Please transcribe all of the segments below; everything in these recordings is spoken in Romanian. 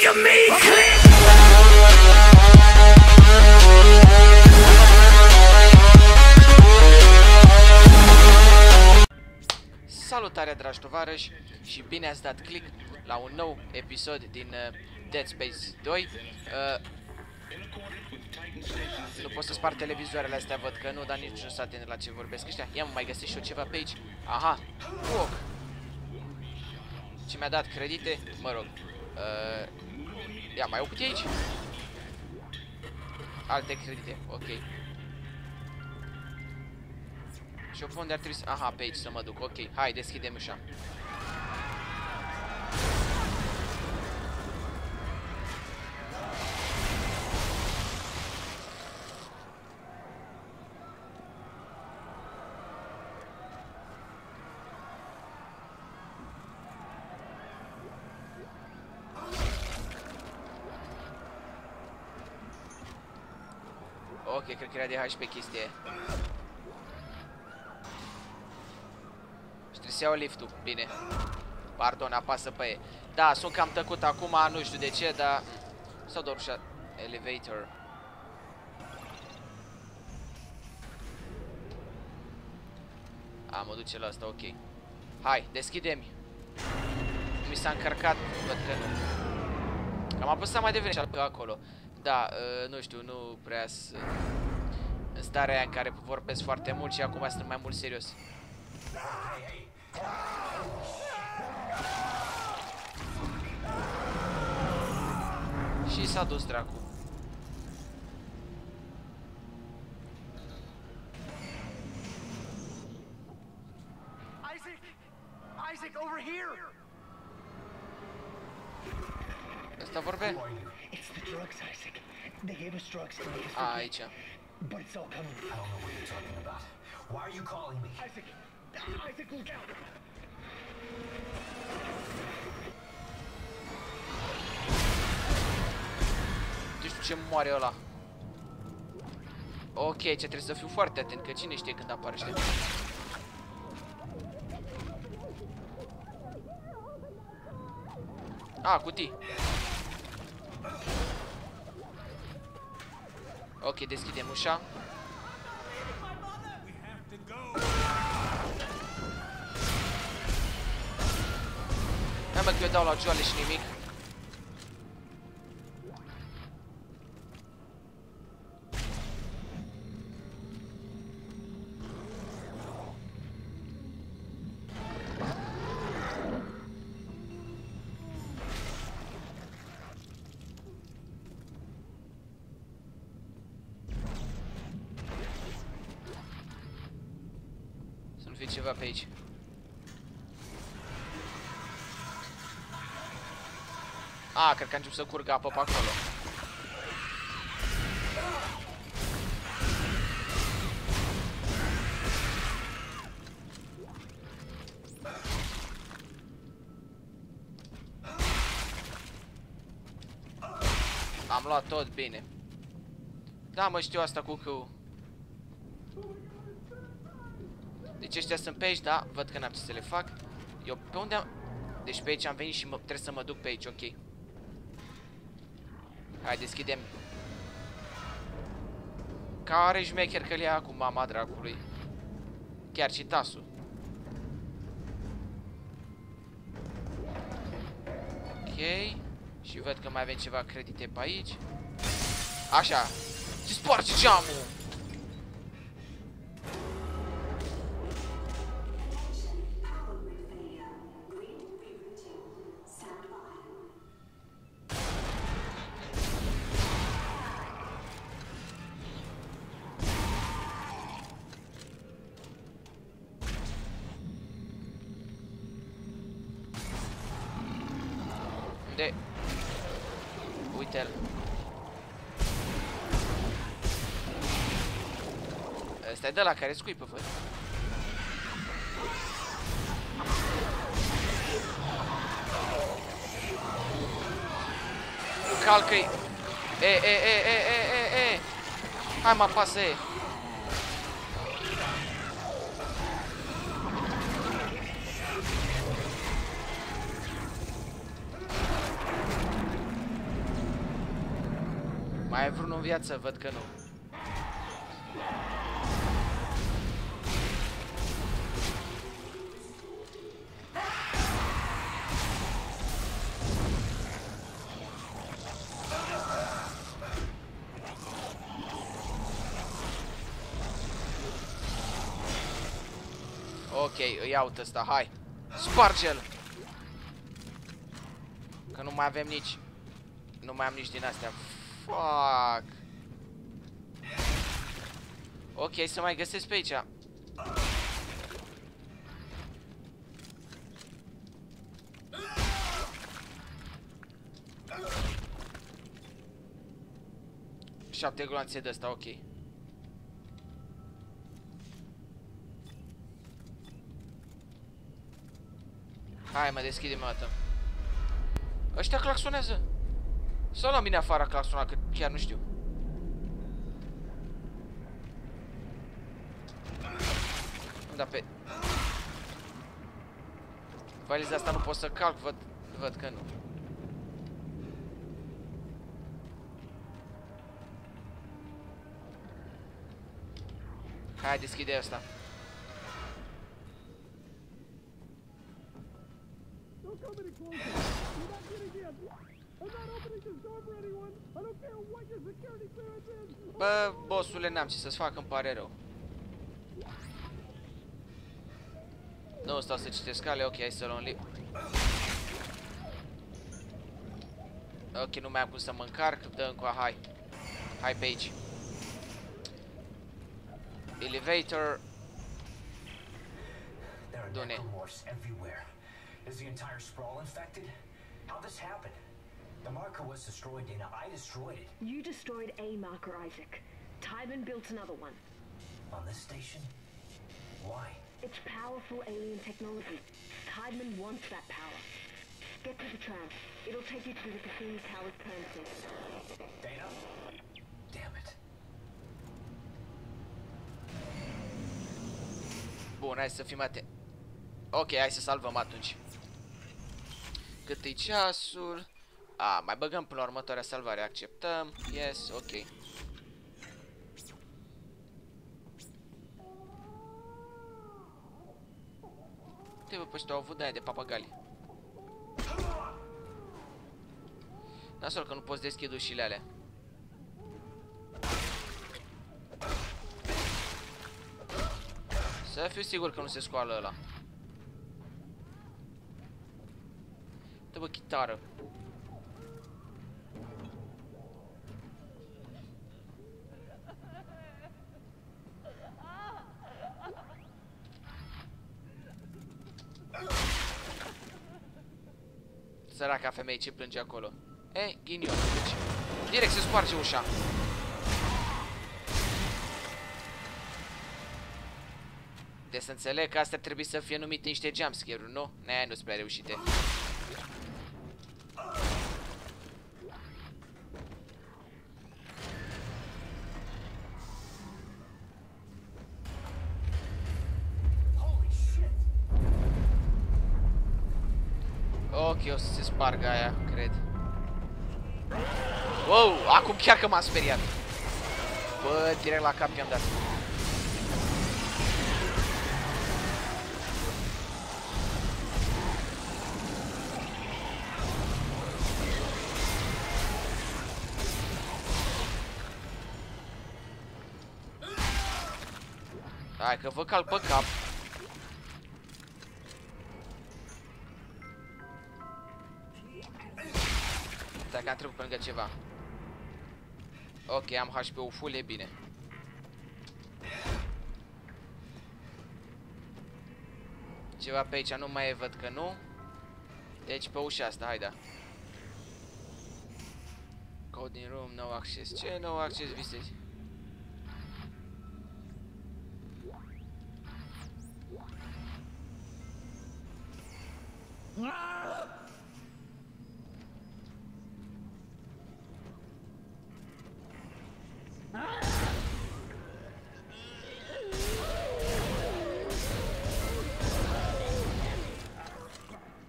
you mean click? Salutare, dragi tovarăși, și bine ați dat click la un nou episod din Dead Space 2. Nu pot să spar televizoarele astea, văd că nu, dar nici nu s-a atent la ce vorbesc ăștia. Ia, mai găsesc și eu ceva pe aici. Aha, foc. Ce mi-a dat credite? Mă rog. Ia, mai o cutie aici? Alte credite, ok. Și eu unde ar trebui să... Aha, pe aici să mă duc, ok. Hai, deschidem ușa. Ok, cred că era de HP chestie. Și trebuie să iau liftul, bine. Pardon, apasă pe e. Da, sunt cam tăcut acum, nu știu de ce, dar... Sau doar ușa... Elevator. A, mă duce la asta, ok. Hai, deschide-mi. Mi s-a încărcat, văd că nu. Am apăsat mai devreme acolo. Da, nu știu, nu prea sunt în starea aia în care vorbesc foarte mult și acum sunt mai mult serios. Și s-a dus dracu. Isaac, over here. Ăsta vorbe? It's the drugs, Isaac. They gave us drugs to make us A, aici. but it's all coming. I don't know what you're talking about. Why are you calling me? Isaac, look out. Nu știu ce moare ăla. Ok, ce trebuie să fiu foarte atent, că cine știe când apare ăștia. A, cutii. Ok, deschidem ușa. Hai mă, că eu dau la joale și nimic. Să nu fie ceva pe aici. A, cred că încep să curgă apă pe acolo. Am luat tot bine. Da, mă, știu asta cu că... Deci ăștia sunt pe aici, da? Văd că n-am ce să le fac. Eu pe unde am... Deci pe aici am venit și trebuie să mă duc pe aici, ok. Hai, deschidem. Care șmecher că-l ia cu mama dracului. Chiar și tasul. Ok. Și văd că mai avem ceva credite pe aici. Așa. Se sparge geamul. Unde? Uite-l. Ăsta e de la care scuipă, văd. Calcă-i. E. Hai, mă, apasă E. Mai ai vreunul în viață? Văd că nu. Ok, îi iau ăsta, hai. Sparge-l! Că nu mai avem nici... Nu mai am nici din astea. Fuck! Ok, să mai găsesc pe aici. Șapte gloanțe de ăsta, ok. Hai, mă, deschide-mi o dată. Ăștia claxonează. Sau la mine afară claxona, că chiar nu știu. Da, pe... Valiza asta nu pot să calc, văd că nu. Hai, deschide asta. Bă, bossule, n-am ce să-ți fac, îmi pare rău. Nu stau să citesc cale, ok, hai să luăm lip. Ok, nu mai am cum să mă încarc, dă încoa, hai. Hai pe aici. Elevator. There are Dune. necromorphs everywhere. Is the entire sprawl infected? How this happened? The marker was destroyed, Dana. I destroyed it. You destroyed a marker, Isaac. Tybin built another one. On this station? Why? It's powerful alien technology. Tybin wants that power. Get to the tram. It'll take you to the Cassini Tower's premises. Dana? Damn it. Bun, hai să fim atenți. Ok, hai să salvăm atunci. Cât e ceasul? A, mai băgăm până la următoarea salvare. Acceptăm. Yes, ok. Te vă, păi au avut de-aia de papagali. Nasol că nu poți deschide ușile alea. Să fiu sigur că nu se scoală ăla. Dă bă, chitară. Săraca femeie ce plânge acolo. Ei, ghinion, deci direct se sparge ușa. Deci să înțeleg că astea trebuie să fie numite niște jumpscare-uri, nu? Ne, nu-s prea reușite. Holy shit! Ok, o să se spargă aia, cred. Wow, acum chiar că m-am speriat. Bă, direct la cap i-am dat. Hai că vă calc pe cap. Dacă am trecut pe lângă ceva. Ok, am HP-ul full, e bine. Ceva pe aici nu mai e, văd că nu. Deci pe ușa asta, hai da. Coding room, no access. Ce no access visezi?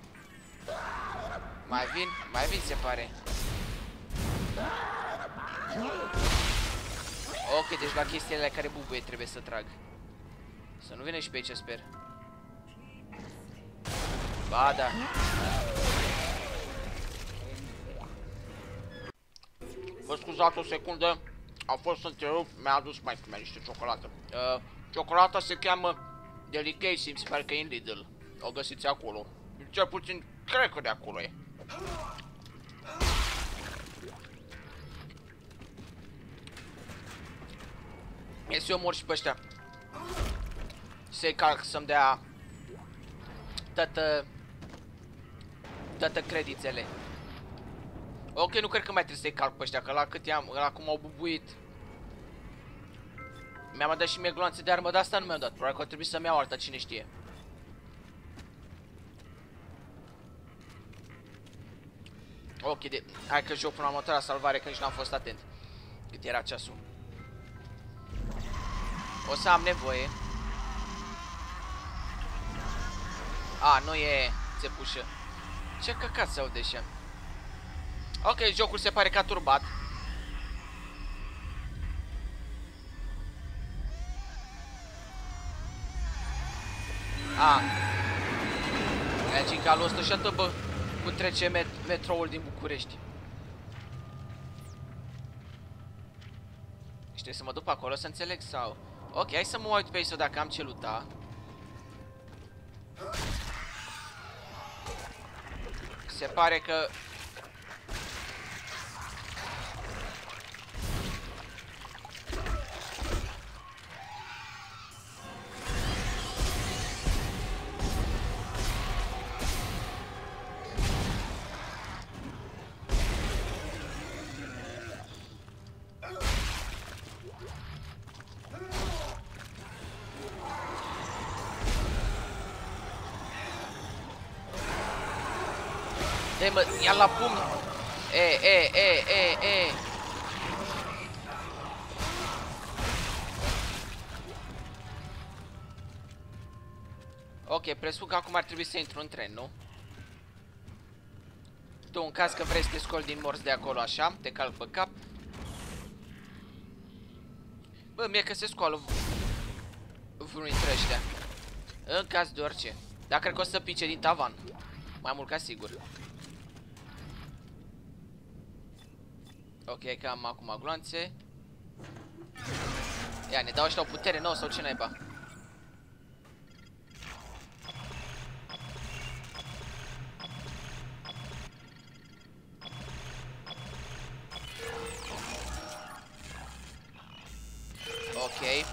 Mai vin, se pare. Ok, deci la chestiile care bubuie trebuie să trag. Să nu vină și pe aici, sper. Ba, da. Vă scuzați o secundă. A fost întrerupt, mi-a adus mai mea niște ciocolată. Ciocolata se cheamă Delicacy, mi se pare că e în Lidl. O găsiți acolo. Cel puțin, cred că de acolo e. E să-i omor și pe ăștia. Să-i calc să-mi dea toate creditele. Ok, nu cred că mai trebuie să-i calc pe ăștia, că la cât i-am, la cum au bubuit. Mi-am dat și mie gloanțe de armă, dar asta nu mi-am dat. Probabil că ar trebui să-mi iau alta, cine știe. Ok, hai că joc până la următoarea salvare, că nici n-am fost atent. Cât era ceasul. O să am nevoie. A, nu e țepușă. Ce căcat se aude așa. Ok, jocul se pare că a turbat. A. Magic al 100 și atât, bă, cum trece metroul din București. Și trebuie să mă duc pe acolo să înțeleg sau... Ok, hai să mă uit pe aici dacă am ce luta. Se pare că... Ei, mă, ia la pumn. E. Ok, presupun că acum ar trebui să intru în tren, nu? Tu, în caz că vrei să te scoli din morți de acolo, așa, te calc pe cap. Bă, mie că se scoală vreunul dintre ăștia. În caz de orice. Dar cred că o să pice din tavan. Mai mult ca sigur. Ok, că am acum gloanțe. Ia, ne dau ăștia o putere nouă sau ce naiba? Ok.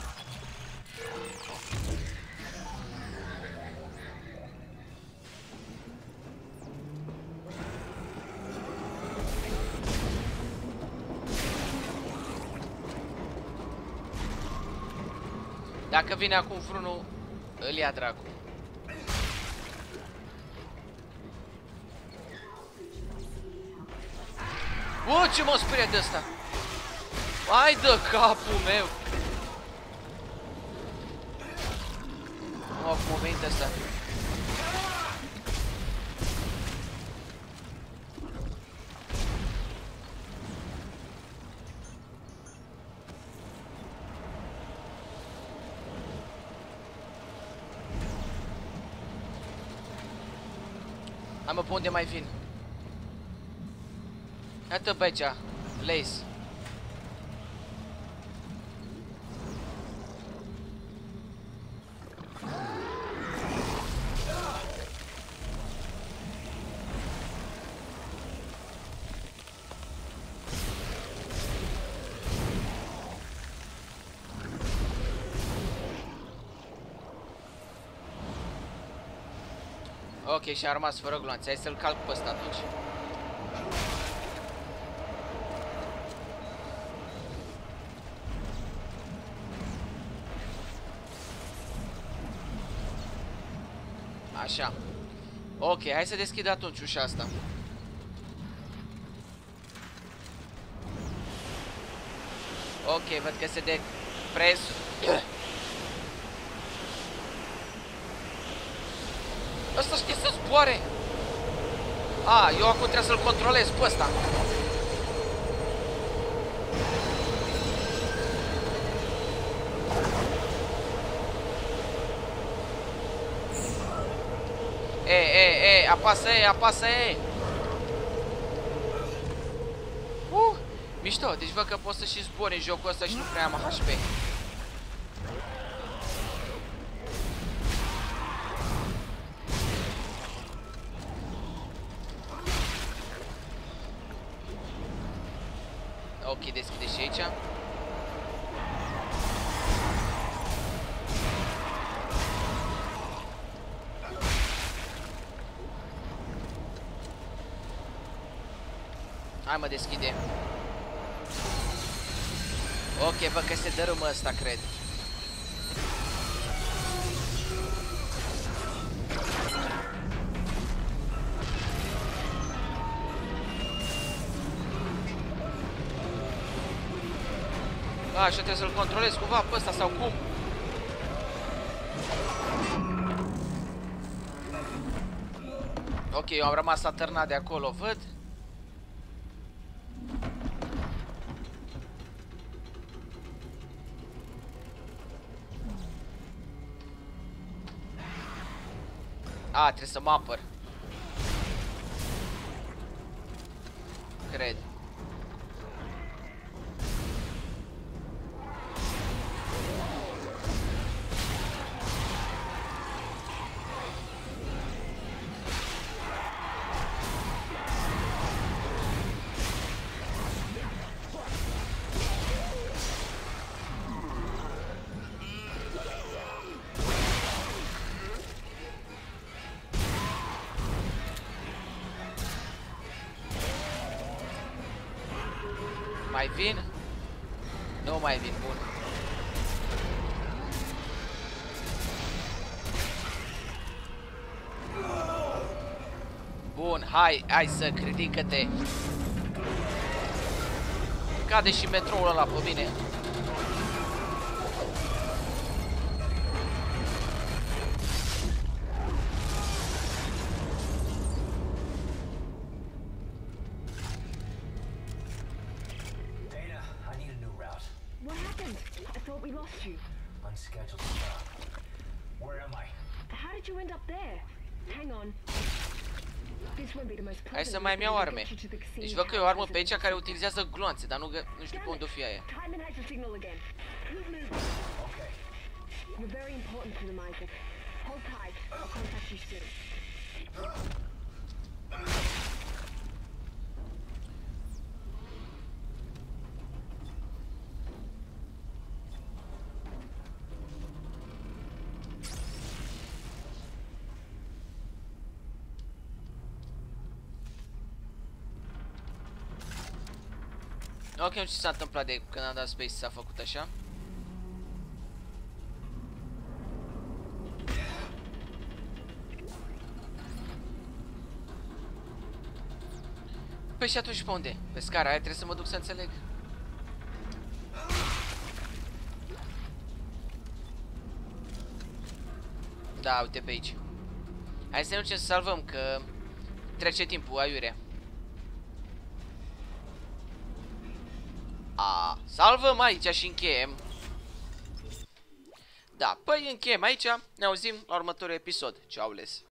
Dacă vine acum vreunul, îl ia dracu. Ce mă sperie de ăsta? Hai de capul meu! Cum a venit ăsta? Hai mă, pe unde mai vin? Iată pe aici, Lace. Ok, și-a rămas fără gloanțe. Hai să-l calc pe ăsta atunci. Așa. Ok, hai să deschid atunci ușa asta. Ok, văd că se de pres. Ăsta știe să zboare. Eu acum trebuie să-l controlez pe ăsta. Apasă E, apasă E. Mișto, deci văd că poți să și zbori în jocul ăsta și nu prea am HP. Ok, deschide și aici. Hai mă, deschide. Ok, văd că se dărâmă ăsta, cred. Așa trebuie să-l controlez cumva pe ăsta sau cum? Ok, eu am rămas atârnat de acolo, văd. A, trebuie să mă apăr. Cred. Mai vin? Nu mai vin, bun. Bun, hai să ridică-te. Cade și metroul ăla pe mine. Unscheduled stop. Where am I? How did you end up there? Hang on. This won't be the most Hai să mai iau arme. Deci văd că e o armă pe aici care utilizează gloanțe, dar nu știu pe unde o fi aia. Tideman has your signal again. Keep moving. Okay. You're very important to them, Isaac. Hold tight. I'll contact you soon. Ok, nu știu ce s-a întâmplat de când am dat space, s-a făcut așa. Păi și atunci pe unde? Pe scara aia trebuie să mă duc să înțeleg. Da, uite pe aici. Hai să ne ducem să salvăm, că trece timpul, aiurea. Salvăm aici și încheiem. Da, păi încheiem aici. Ne auzim la următorul episod. Ceau, les.